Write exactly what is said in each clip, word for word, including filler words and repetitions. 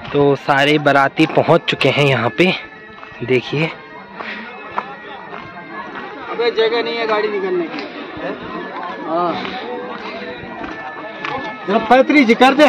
तो सारे बाराती पहुंच चुके हैं यहाँ पे, देखिए। अबे जगह नहीं है गाड़ी निकलने की। हाँ जरा पैतरी जी कर दे।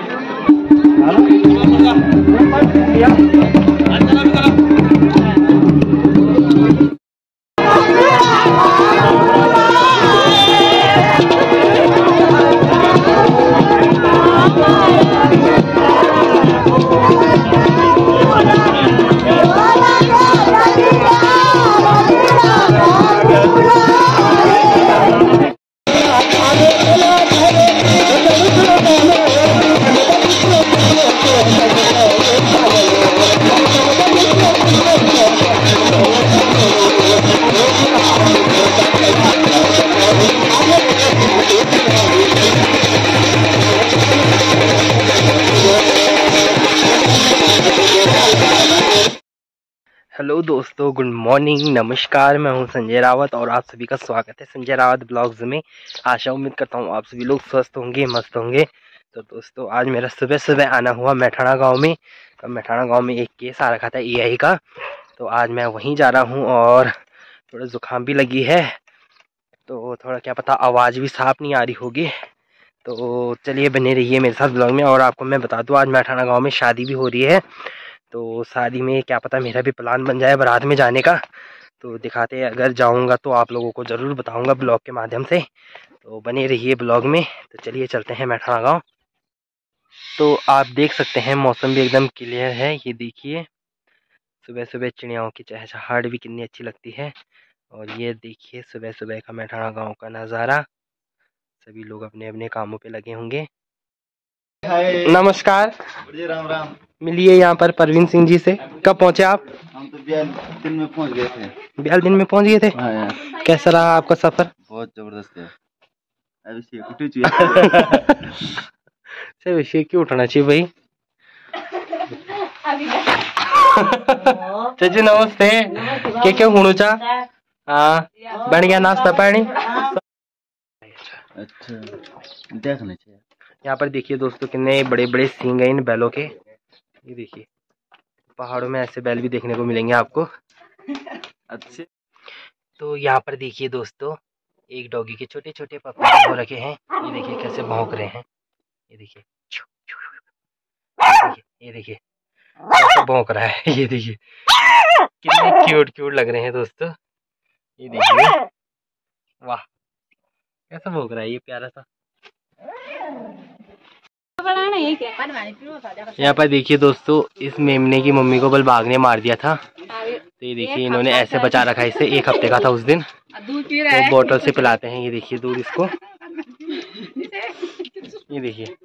हेलो दोस्तों, गुड मॉर्निंग, नमस्कार। मैं हूं संजय रावत और आप सभी का स्वागत है संजय रावत ब्लॉग्स में। आशा उम्मीद करता हूं आप सभी लोग स्वस्थ होंगे, मस्त होंगे। तो दोस्तों आज मेरा सुबह सुबह आना हुआ मैठाणा गांव में। तो मैठाणा गांव में एक केस आ रखा था ए आई का, तो आज मैं वहीं जा रहा हूं और थोड़ा जुकाम भी लगी है, तो थोड़ा क्या पता आवाज़ भी साफ नहीं आ रही होगी। तो चलिए बने रहिए मेरे साथ ब्लॉग में। और आपको मैं बता दूँ आज मैठाणा गाँव में शादी भी हो रही है, तो शादी में क्या पता मेरा भी प्लान बन जाए बारात में जाने का। तो दिखाते हैं, अगर जाऊंगा तो आप लोगों को ज़रूर बताऊंगा ब्लॉग के माध्यम से, तो बने रहिए ब्लॉग में। तो चलिए चलते हैं मैठाणा गांव। तो आप देख सकते हैं मौसम भी एकदम क्लियर है, ये देखिए सुबह सुबह चिड़ियाओं की चहचहाहट भी कितनी अच्छी लगती है। और ये देखिए सुबह सुबह का मैठाणा गाँव का नज़ारा। सभी लोग अपने अपने कामों पर लगे होंगे। नमस्कार, राम राम। मिलिए यहाँ पर परवीन सिंह जी से। कब पहुँचे आप? हम तो बयालीस दिन में पहुंच गए थे। बयालीस दिन में पहुँच गए थे। हाँ, कैसा रहा आपका सफर? बहुत जबरदस्त है। अभी से क्यों उठाना चाहिए भाई? चाची नमस्ते। क्या क्या हुणुचा? हाँ, बन गया नाश्ता पानी? अच्छा देखना चाहिए। यहाँ पर देखिए दोस्तों कितने बड़े बड़े सींग हैं इन बैलों के। ये देखिए पहाड़ों में ऐसे बैल भी देखने को मिलेंगे आपको। अच्छे। तो यहाँ पर देखिए दोस्तों एक डॉगी के छोटे छोटे पप्पी हो रखे हैं। ये देखिए कैसे भौंक रहे हैं। ये देखिए ये देखिए कैसे भौंक रहा है। ये देखिए कितने क्यूट क्यूट लग रहे हैं दोस्तों। ये देखिए वाह कैसा भौंक रहा है ये प्यारा सा। यहाँ पर देखिए दोस्तों इस मेमने की मम्मी को बल बाघ ने मार दिया था, तो ये देखिए इन्होंने ऐसे बचा रखा है इसे। एक हफ्ते का था उस दिन, तो बोतल से पिलाते हैं। ये देखिए दूध इसको, ये देखिए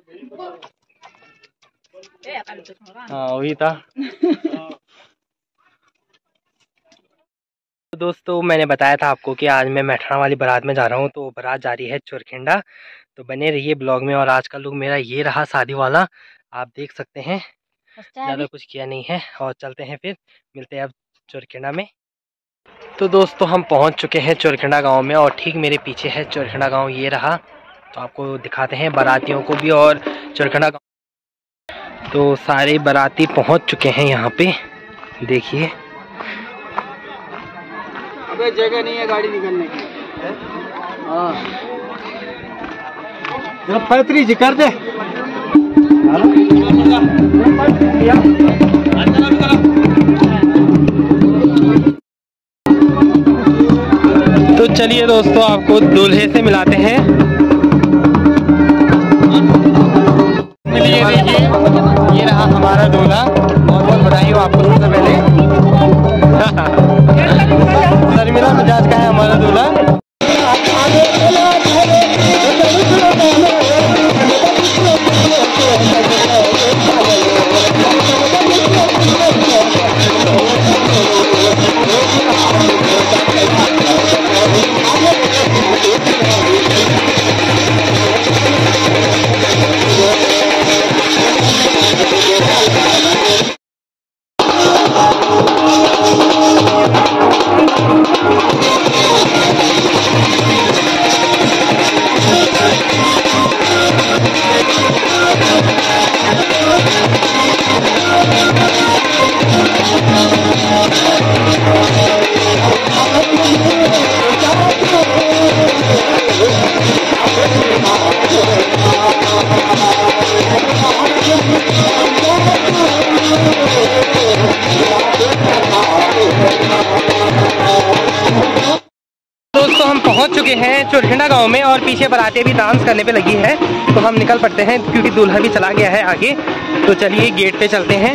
हाँ वही था। तो दोस्तों मैंने बताया था आपको कि आज मैं मैठाणा वाली बारात में जा रहा हूँ, तो बारात जा रही है चोरखेंडा। तो बने रहिए ब्लॉग में। और आज का लुक मेरा ये रहा शादी वाला, आप देख सकते हैं। ज़्यादा कुछ किया नहीं है और चलते हैं, फिर मिलते हैं अब चोरखेंडा में। तो दोस्तों हम पहुंच चुके हैं चोरखेंडा गांव में और ठीक मेरे पीछे है चोरखेंडा गांव, ये रहा। तो आपको दिखाते हैं बारातियों को भी और चोरखेंडा गांव। तो सारे बाराती पहुंच चुके हैं यहाँ पे, देखिए। अबे जगह नहीं है गाड़ी निकलने की। हाँ जरा पैतरी जी कर दे। तो चलिए दोस्तों आपको दूल्हे से मिलाते हैं। चलिए देखिए ये रहा हमारा दूल्हा। बहुत बहुत बधाई हो आपको सबसे पहले। शर्मिला मिजाज का है हमारा दूल्हा। हैं चुरखंडा गांव में और पीछे बारातें भी डांस करने पे लगी है, तो हम निकल पड़ते हैं क्योंकि दूल्हा भी चला गया है आगे। तो चलिए गेट पे चलते हैं।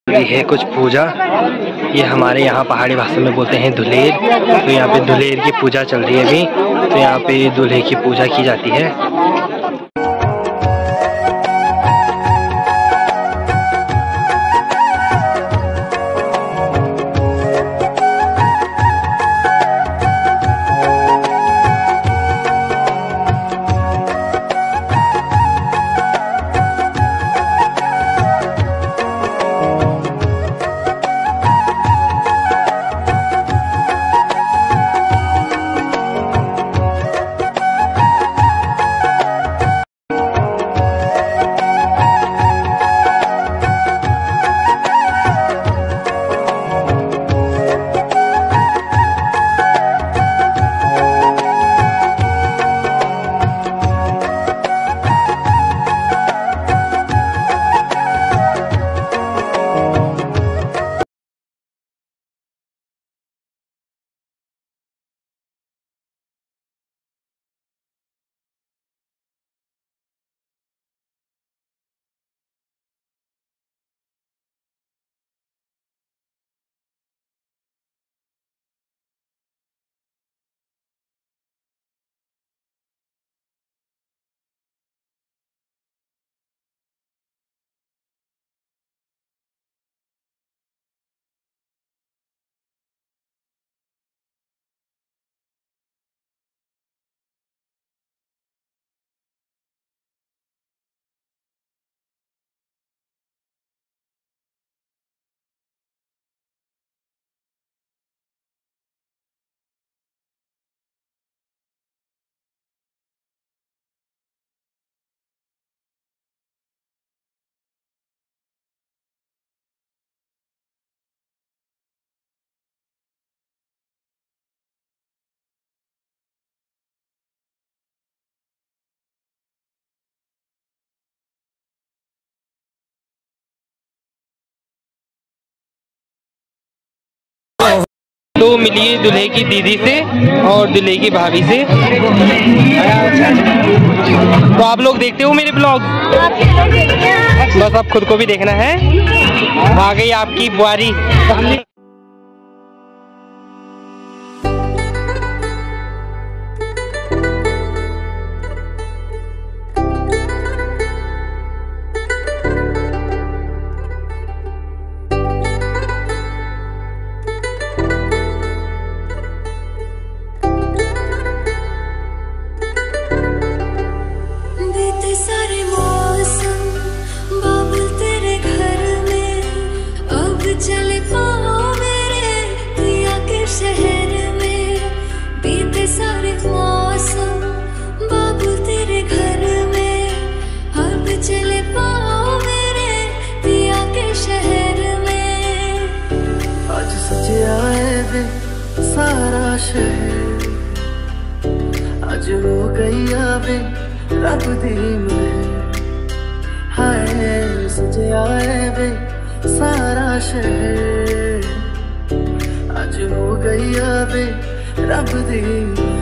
ये है कुछ पूजा। ये हमारे यहाँ पहाड़ी भाषा में बोलते हैं दुल्हेर। तो यहाँ पे दुल्हेर की पूजा चल रही है अभी। तो यहाँ पे दूल्हे की पूजा की जाती है। तो मिलिए दूल्हे की दीदी से और दूल्हे की भाभी से। तो आप लोग देखते हो मेरे ब्लॉग? बस आप खुद को भी देखना है। आ गई आपकी बुआरी। चले पाओ मेरे पिया के शहर में, बीते सारे मौसम बाबू तेरे घर में। अब चले पाओ मेरे पिया के शहर में। आज सजे आए वे सारा शहर, आज हो गई आवे रब दी महर। हाय सजे आए वे सारा शहर, आज हो गई आवे रब दी।